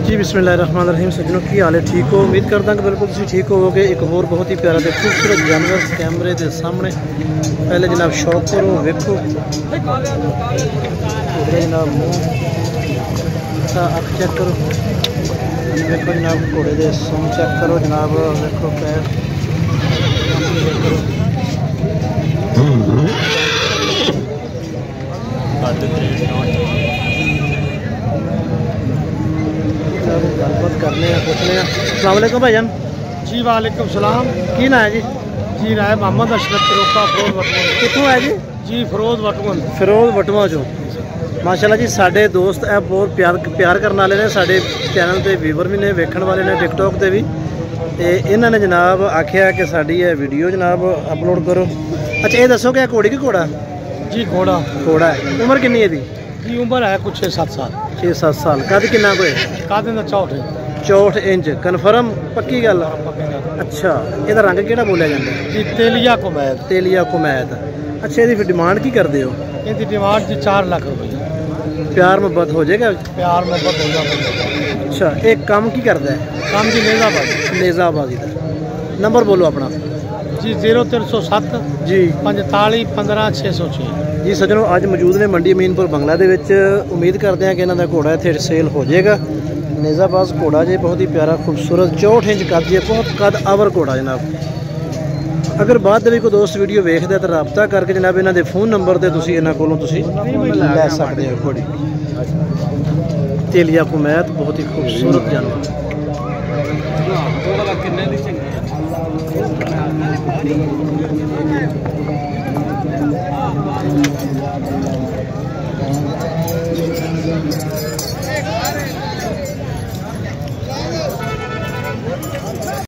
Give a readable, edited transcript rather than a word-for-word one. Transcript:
जी बिस्मिल्लाहिर्रहमानिर्रहीम। सज्जनों की हाल है, ठीक हो? उम्मीद करदा कि बिल्कुल तुम ठीक होवोगे। एक होर बहुत ही प्यारा ते खूबसूरत जानवर कैमरे के सामने। पहले जनाब शौक करो, वेखो जनाब मुँह अख चेक करो, देखो जनाब घोड़े के सुन चेक करो जनाब, देखो पैर चेक करो। गलबात करने पूछने। अस्सलाम वालेकुम भाईजान। जी वालेकुम सलाम। की ना है जी? जी ना है मोहम्मद अशरफ रोका फरोज वटवन। कितों है जी? जी फरोज वटवन। फिरोज वटवा चो माशाल्लाह जी। साढ़े दोस्त है बहुत प्यार करने वाले ने, साढ़े चैनल के व्यूवर भी ने, वेखण वाले ने टिकटॉक से भी। तो इन्होंने जनाब आख्या कि साड़ी है वीडियो जनाब अपलोड करो। अच्छा ये दसो क्या घोड़ी की घोड़ा? जी घोड़ा। घोड़ा है। उम्र कितनी है दी? जी उम्र है कुछ 6-7 साल। 6-7 साल। कद किन्ना कोई? कादे दा 64 इंच। कन्फर्म पक्की गल? अच्छा ਇਹਦਾ रंग ਕਿਹੜਾ बोलिया जाता है? जी तेलिया कुमैत। तेलिया कुमैत। अच्छा ये फिर डिमांड की करते हो? इसकी डिमांड जी 4 लाख रुपये। प्यार मोहब्बत हो जाएगा? प्यार मोहब्बत हो जाएगा। अच्छा एक काम की करता है? काम जी नेजाबाजी। नेजाबाजी का नंबर बोलो अपना। जी 0307 जी 45 15 606। जी सज्जनों अज मौजूद ने मंडी अमीनपुर बंगला दे विच। उम्मीद करते हैं कि इन्हों का घोड़ा इत्थे सेल हो जाएगा। नेजाबाज घोड़ा जे बहुत ही प्यारा खूबसूरत 64 इंच कद जे, बहुत कद आवर घोड़ा जनाब। अगर बाद में कोई दोस्त वीडियो वेखते तो रबता करके जनाब इन्हों के फोन नंबर से इन्हों को लै सकते हो घोड़ी। तेलिया कुमैत बहुत ही खूबसूरत जानवर।